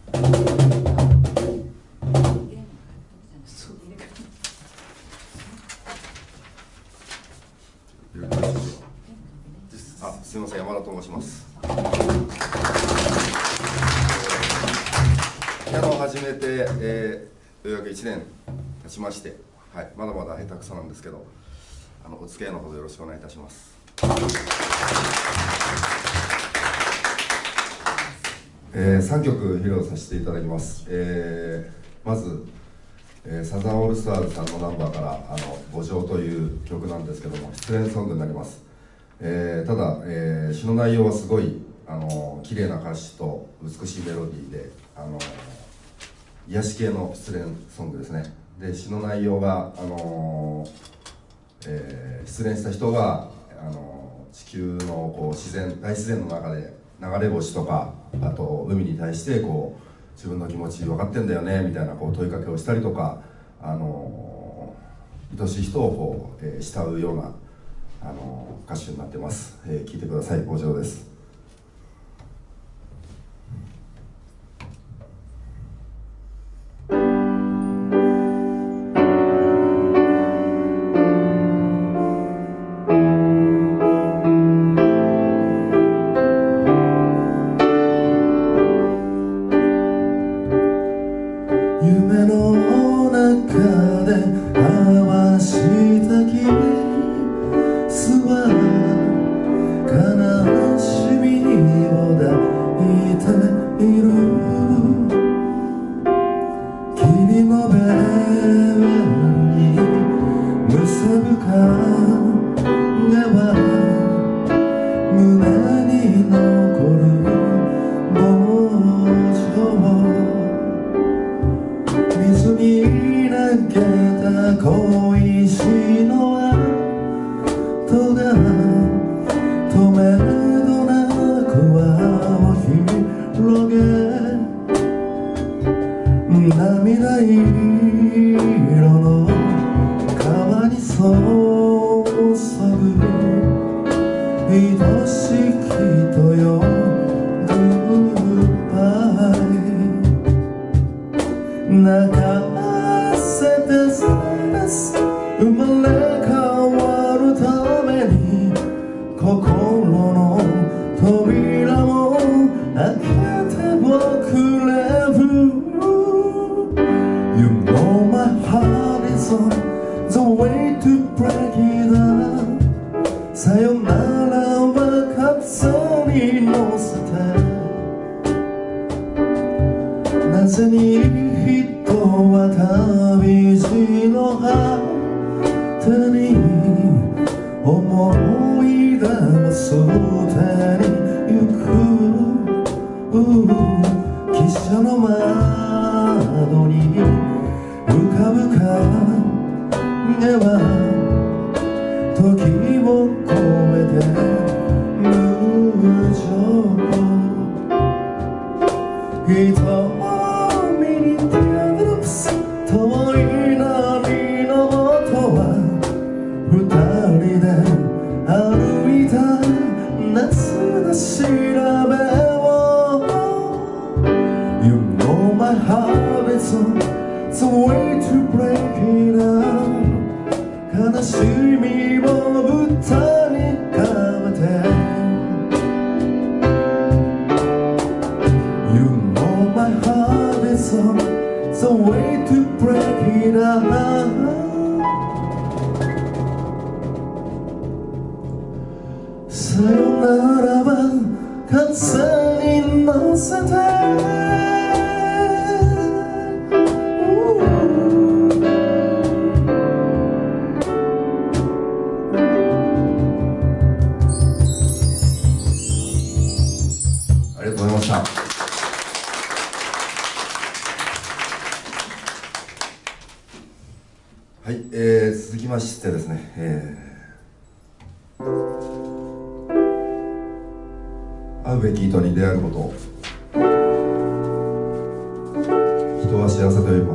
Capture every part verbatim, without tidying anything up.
あ、すみません、山田と申します。ピアノを始めて、えー、ようやくいちねん経ちまして、はい、まだまだ下手くそなんですけど、あのお付き合いのほどよろしくお願いいたします。えー、さんきょく披露させていただきます。えー、まず、えー、サザンオールスターズさんのナンバーから「あの五条」という曲なんですけども、失恋ソングになります。えー、ただ、えー、詩の内容はすごいあの綺麗な歌詞と美しいメロディーで、あの癒し系の失恋ソングですね。で、詩の内容が、あのえー、失恋した人が、あの地球のこう自然大自然の中で流れ星とか、あと海に対してこう自分の気持ち分かってんだよねみたいなこう問いかけをしたりとか、あの愛しい人をこう、えー、慕うような、あの歌手になってます。えー、聴いてください。五条です。夢の中で交わしたキスは悲しみを抱いている。君のベルに結ぶ影は胸に残る傍聴。水に投げた恋しの跡が止めどなく輪を広げ、涙色の川に注ぐ愛しきとよグッバイ。泣かせてさらす生まれ変わるために心の扉を開けておくれる。 You know my heart is on the way to break it up。 さよならは風に乗せて、なぜに人は旅路の果てに思い出を捨てに行く。汽車の窓に浮かぶ影は時を超えて無情。瞳にティアドロップス、遠い波の音は二人で歩いた夏の調べを。 You know my heart is on the way to break it up。 悲しみを歌に変えて、 You know my heart is on the way to break it up。 さよならは風に乗せて、ありがとうございました。はい、えー、続きましてですね、えー、会うべき人に出会えることを人は幸せと呼びます。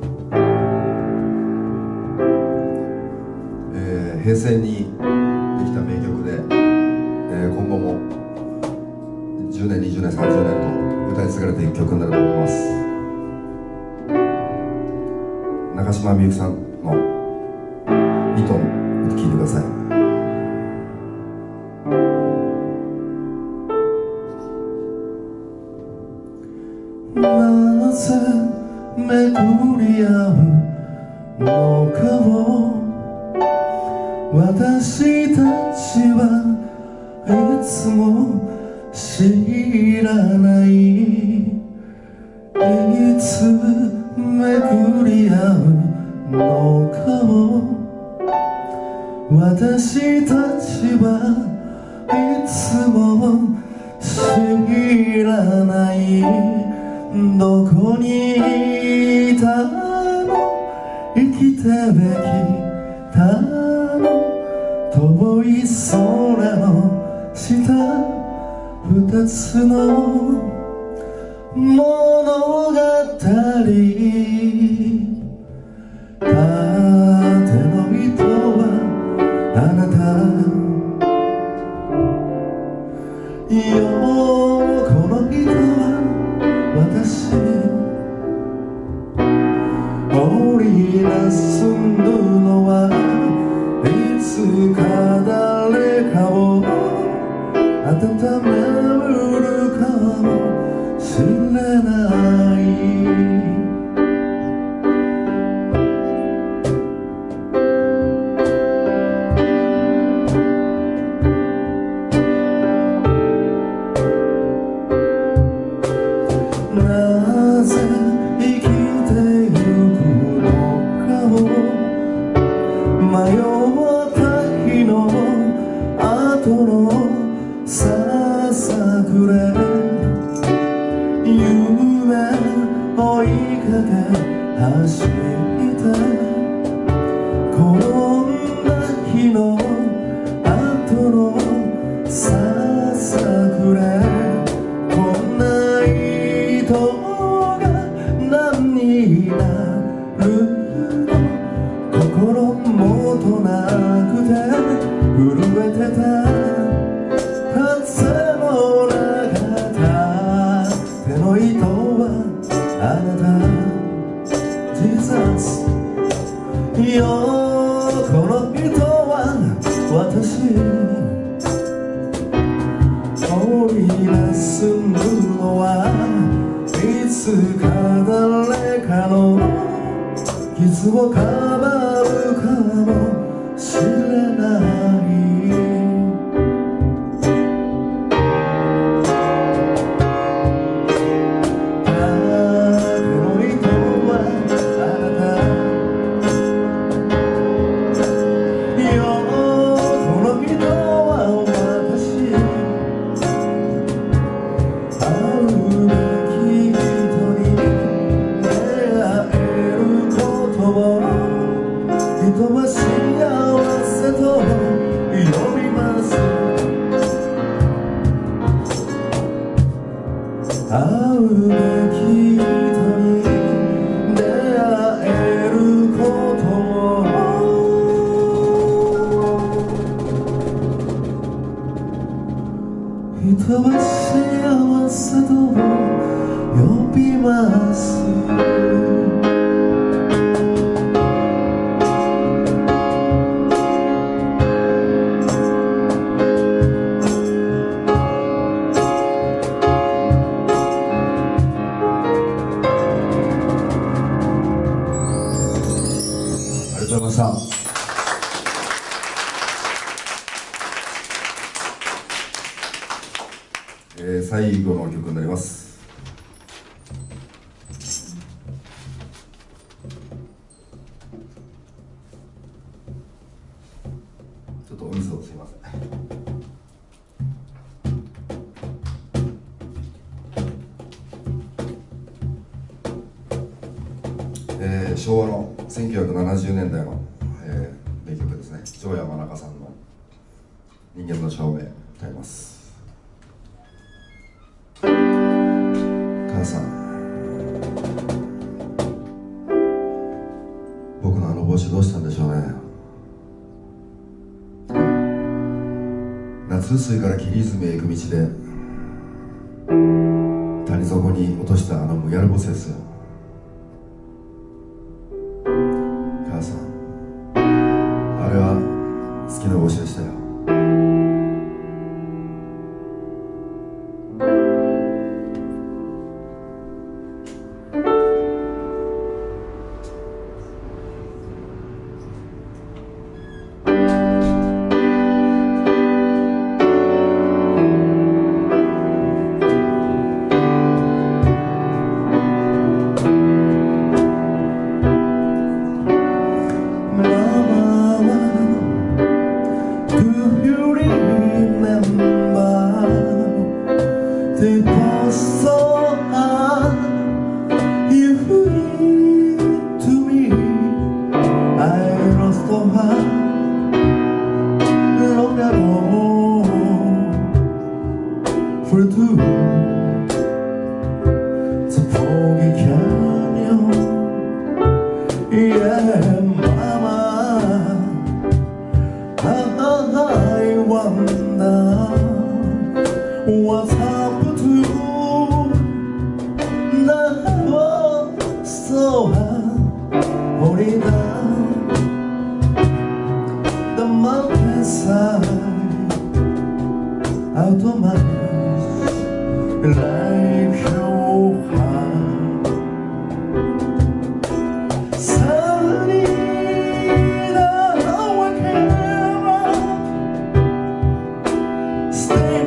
えー、平成にできた名曲で、えー、今後もじゅうねんにじゅうねんさんじゅうねんと歌い継がれていく曲になると思います。中島みゆきさんの「にトン」聴いてください。なぜ巡り合うのかを私たちはいつも知らない。いつ巡り合うのかを私たちはいつも知らない。どこにいたの生きてべきたの遠い空の下二つの物語。縦の糸はあなた、横の糸は私。織りなす布はいつか誰かを温めるかもしれない。なぜ生きてゆくのかを迷った日の後のささくれ、夢追いかけ走ってこんな日の後のささくれ、こんな糸が何になるの、心もとなくて震えてた風の中、手の糸はあなた Jesus、 横の糸は私。織りなす布はいつか誰かの傷をかばうかもしれない。人は幸せと呼びます。会うべき人に出会えることを、人は幸せと呼びます。ありがとうございました。えー、最後の曲になります。ちょっとお水をすいません。えー、昭和のせんきゅうひゃくななじゅうねんだいの、えー、名曲ですね。長山中さんの「人間の証明」歌います。母さん、僕のあの帽子どうしたんでしょうね。夏薄いから霧泉へ行く道で谷底に 너무 얄궂었어요.母さん、あれは好きな帽子でしたよ。What's happened to now? So high, holding down the mountainside, out of my life so high. Suddenly, now I came stay.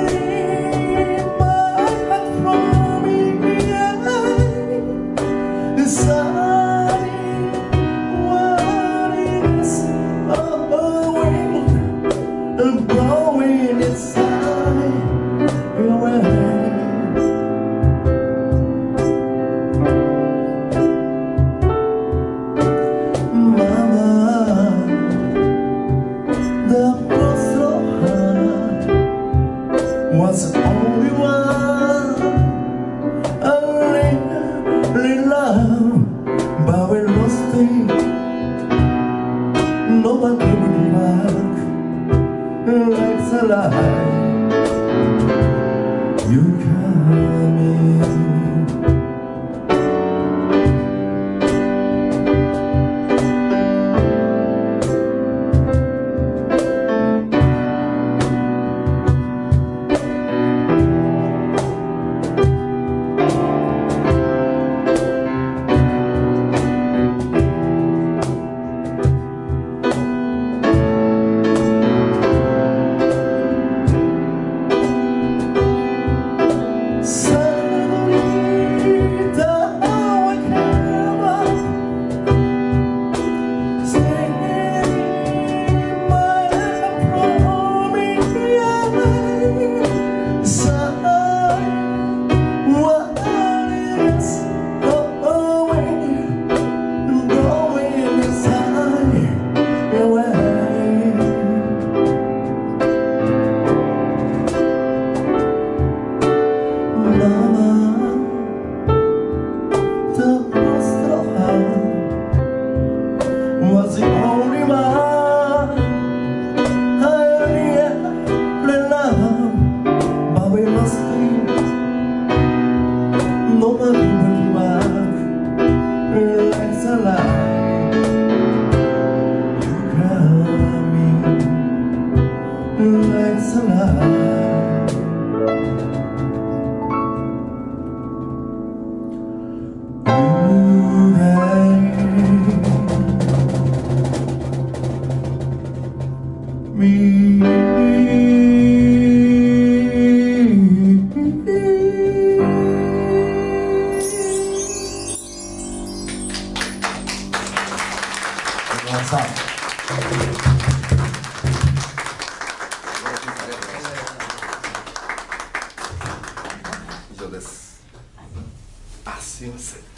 Was the only one I really loved, but we lost it. No one could bring back like the light you coming. Was the only one I really loved, but we lost it. No one will back like the light you coming, like the light. Ooh, me.以上です。あ、すいません。